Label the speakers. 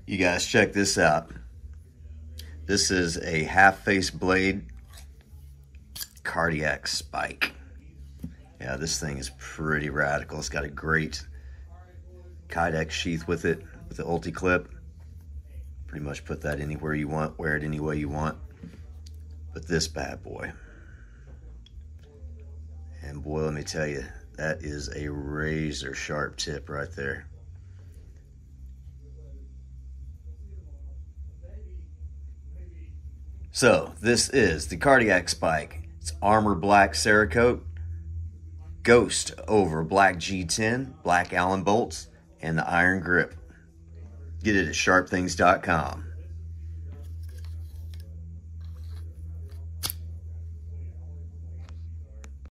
Speaker 1: You guys check this out. This is a half-face blade cardiac spike. Yeah, this thing is pretty radical. It's got a great Kydex sheath with it, with the Ulti clip. Pretty much put that anywhere you want, wear it any way you want. But this bad boy, and boy, let me tell you, that is a razor sharp tip right there. So this is the cardiac spike. It's armor black Cerakote, ghost over black G10, black Allen bolts, and the iron grip. Get it at sharpthings.com.